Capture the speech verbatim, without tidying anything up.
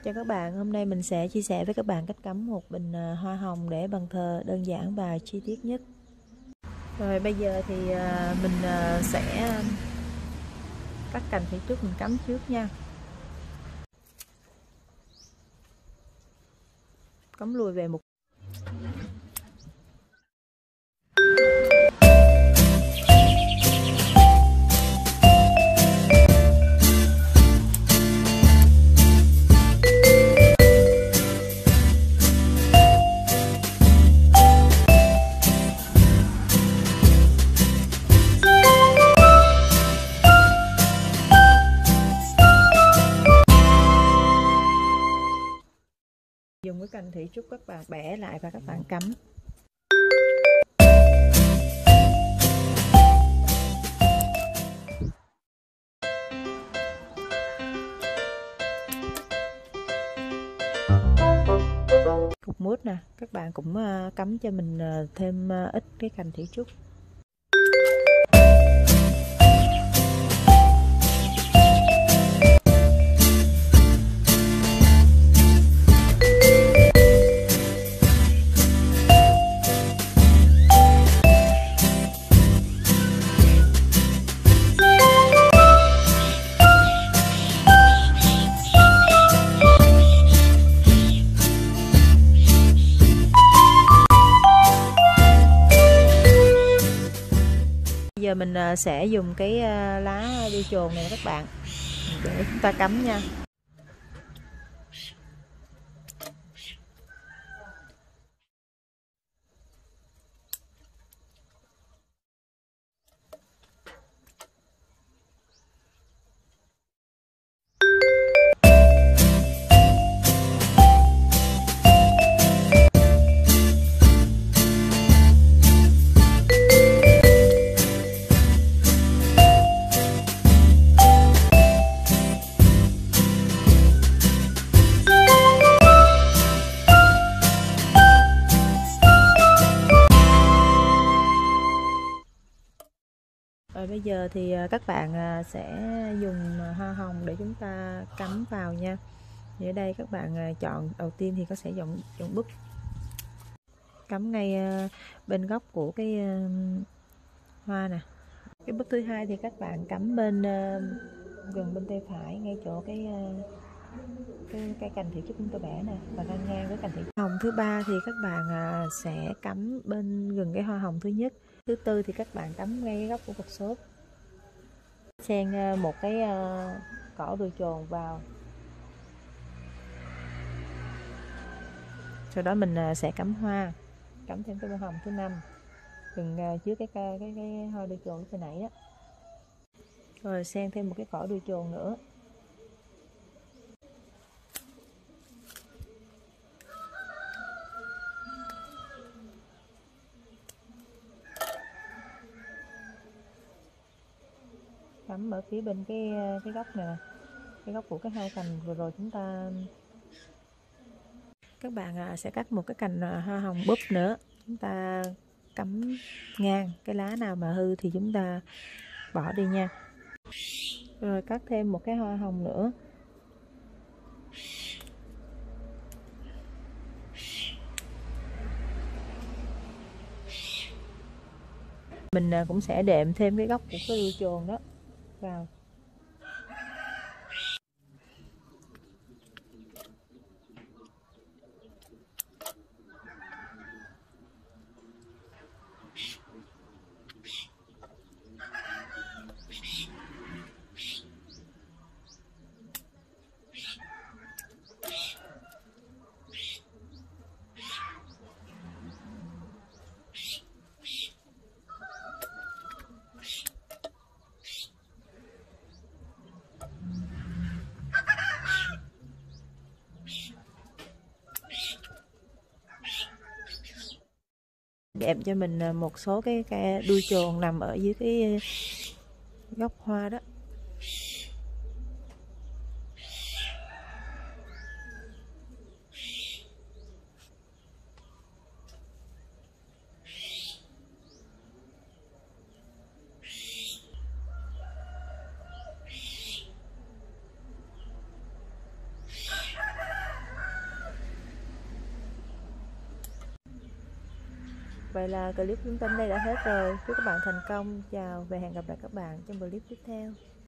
Chào các bạn, hôm nay mình sẽ chia sẻ với các bạn cách cắm một bình hoa hồng để bàn thờ đơn giản và chi tiết nhất. Rồi bây giờ thì mình sẽ cắt cành phía trước mình cắm trước nha. Cắm lùi về một dùng cái cành thủy trúc, các bạn bẻ lại và các bạn cắm. Cục mút nè, các bạn cũng cắm cho mình thêm ít cái cành thủy trúc. Bây giờ mình sẽ dùng cái lá đuôi chồn này các bạn để chúng ta cắm nha. Rồi bây giờ thì các bạn sẽ dùng hoa hồng để chúng ta cắm vào nha. Thì ở đây các bạn chọn đầu tiên thì có sẽ dùng dùng búp cắm ngay bên gốc của cái hoa nè. Cái búp thứ hai thì các bạn cắm bên gần bên tay phải, ngay chỗ cái cái cây cành thủy trúc chúng ta bẻ nè, và ngang ngang với cành thủy trúc. Hồng thứ ba thì các bạn sẽ cắm bên gần cái hoa hồng thứ nhất. Thứ tư thì các bạn cắm ngay cái gốc của cột sốt, xen một cái cỏ đuôi chồn vào. Sau đó mình sẽ cắm hoa, cắm thêm cái bông hồng thứ năm gần trước cái cái cái, cái hoa đuôi chồn lúc nãy đó. Rồi xen thêm một cái cỏ đuôi chồn nữa. Cắm ở phía bên cái cái góc nè, cái góc của cái hai cành vừa rồi chúng ta. Các bạn sẽ cắt một cái cành hoa hồng búp nữa, chúng ta cắm ngang. Cái lá nào mà hư thì chúng ta bỏ đi nha. Rồi cắt thêm một cái hoa hồng nữa. Mình cũng sẽ đệm thêm cái góc của cái đuôi chồn đó vào. Đệm cho mình một số cái, cái đuôi chồn nằm ở dưới cái góc hoa đó. Vậy là clip chúng ta đến đây đã hết rồi. Chúc các bạn thành công. Chào và hẹn gặp lại các bạn trong clip tiếp theo.